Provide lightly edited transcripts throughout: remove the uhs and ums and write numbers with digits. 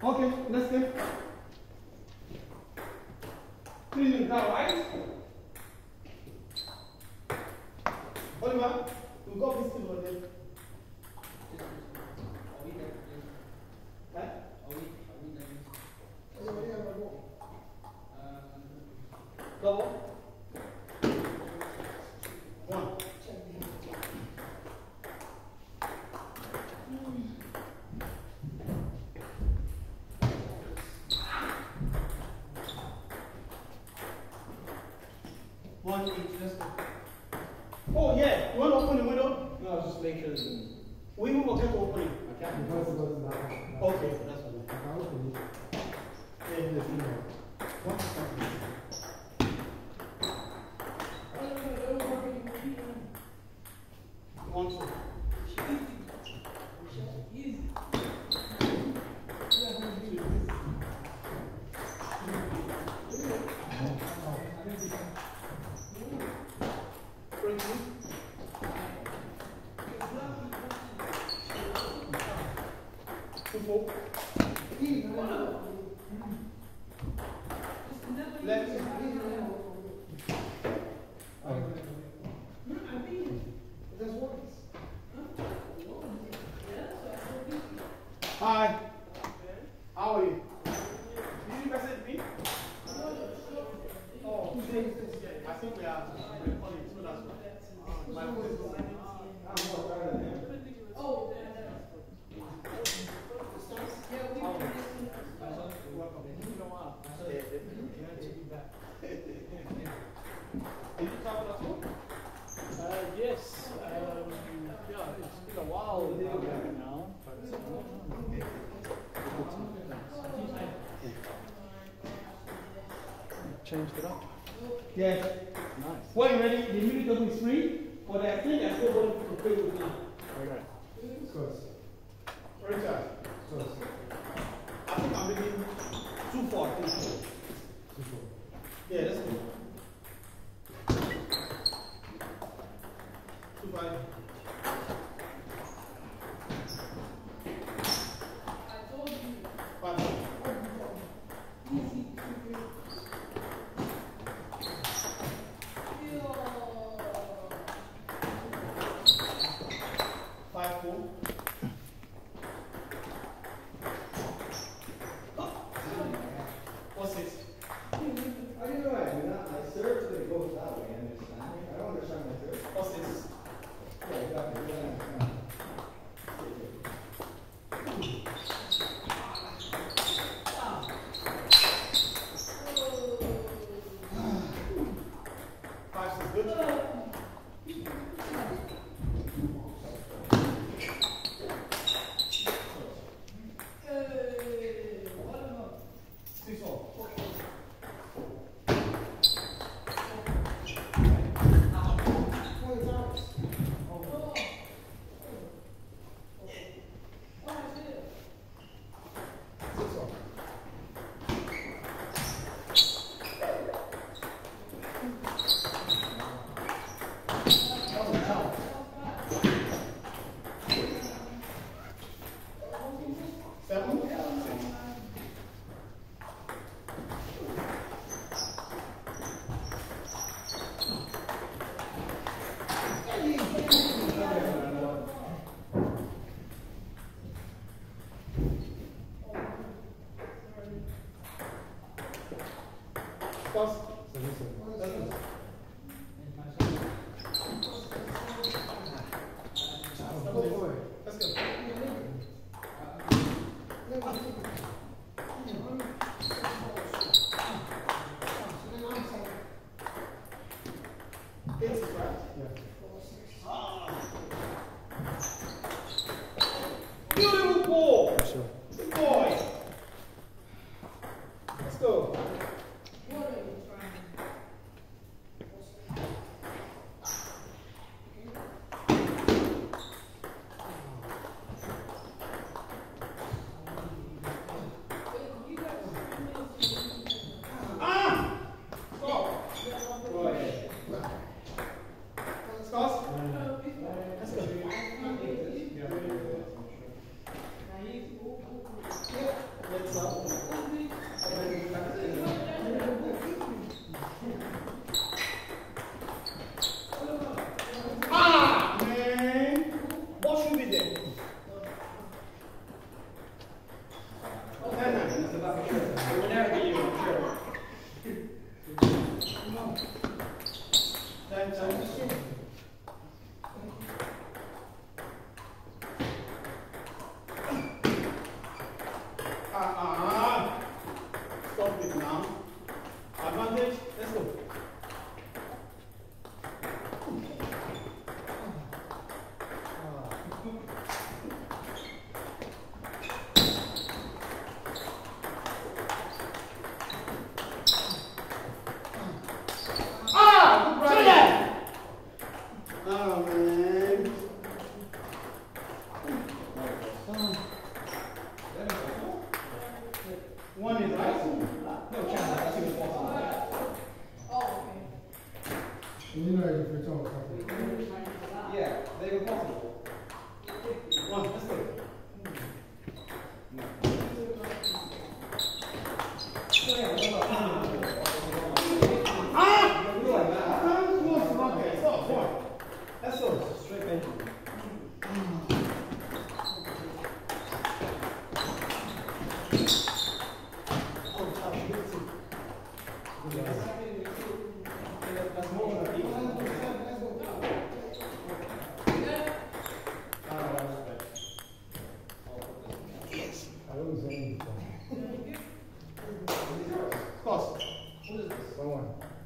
Okay, let's go. 3 minutes now, right? Oliver, we got this thing over there. Double. 1. One each, let's go. Oh yeah, you want to open the window? No, just make sure that We move okay to open it. I can't. Okay, that's fine. One, two. Hi. How are you? Did you message me? Oh, I think we are recording, so that's why. My voice is oh, did you travel at all? Yes. Yeah, it's been a while now. Changed it up. Yes. Nice. When you're ready, the music will be free, but I think I still want to play with you. Okay. Richard. I think I'm making 2-4. Yeah, let's go. 2-5. Beautiful ball. Good boy. Let's go. Let's go. One is right. No chance. I see what's possible. Oh, okay. You know if you're talking. Yeah, they were possible. One, let's go. Let's go. Straight Benjamin. That's more than a deep. Yes. I don't say anything. Cross. What is this? Someone.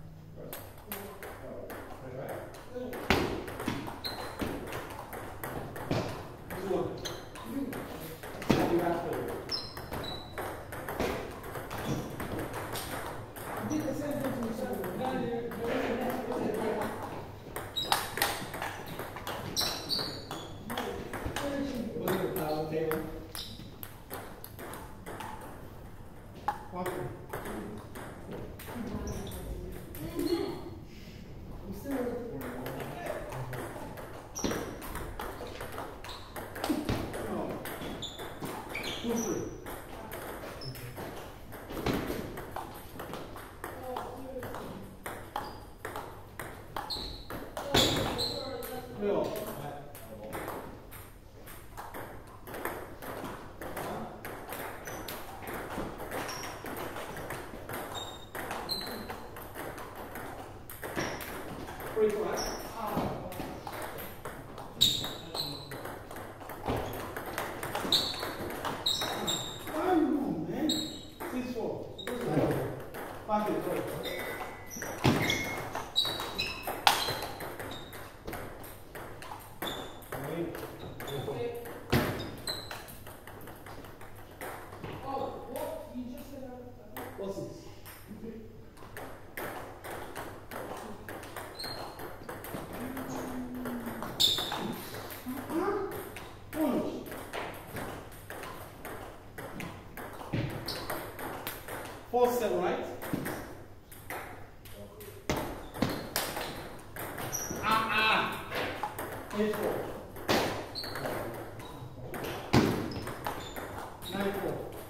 Four, seven, right? Eight, four. 9, 4.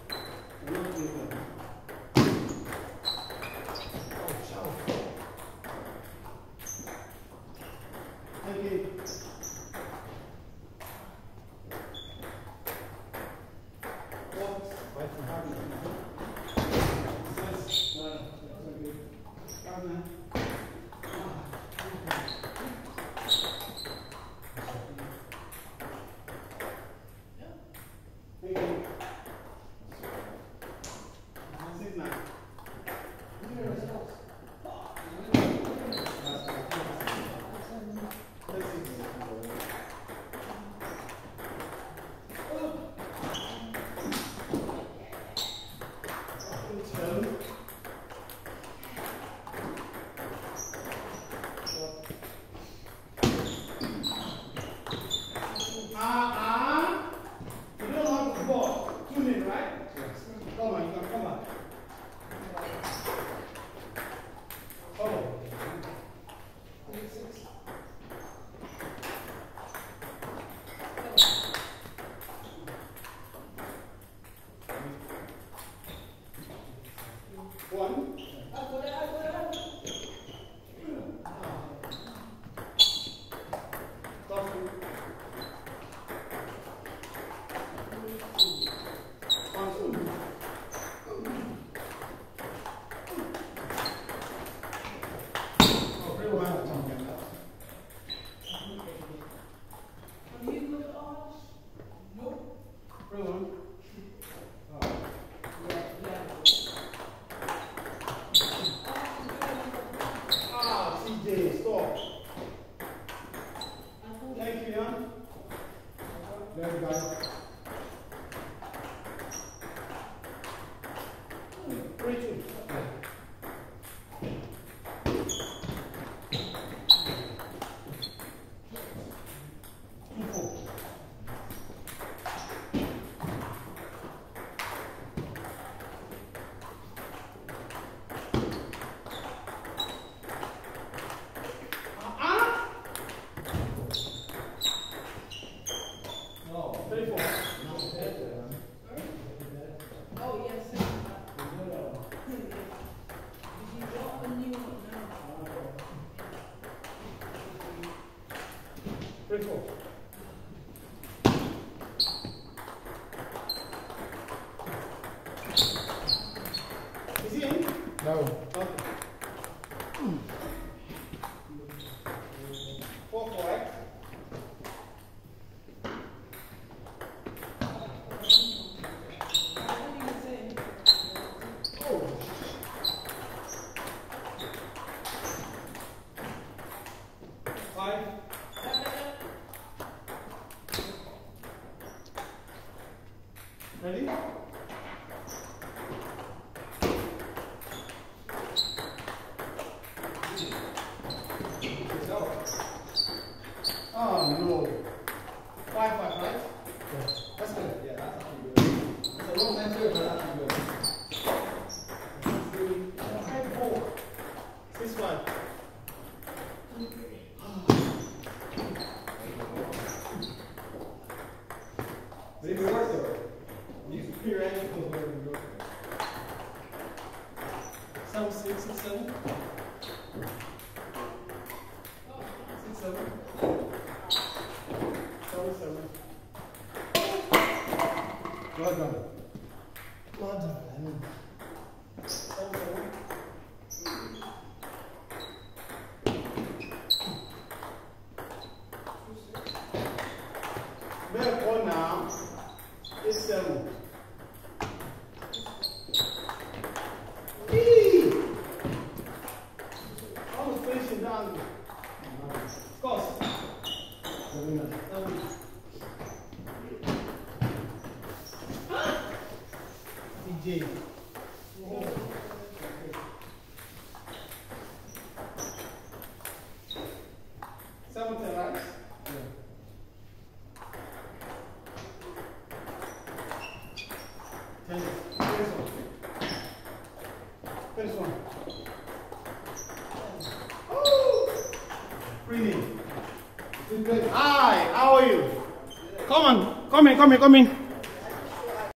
Okay. No. Okay. 4, right? Five. Ready? Oh no. 5, right? Yeah. That's good. Yeah, that's actually good. It's a long answer, but that's actually good. 5, 4. 6, 5. But if it works though, you can put your ankles wherever you go. 7, 6, 6, 7. 6, 7. 7, 7. Well done. Well done. 7, 7. Better call now. 8, 7. Eee! I was finishing down. Of course. DJ. Seven, right? Ten. Finish one. Oh! Breathing. Hi, how are you? Come on, come in.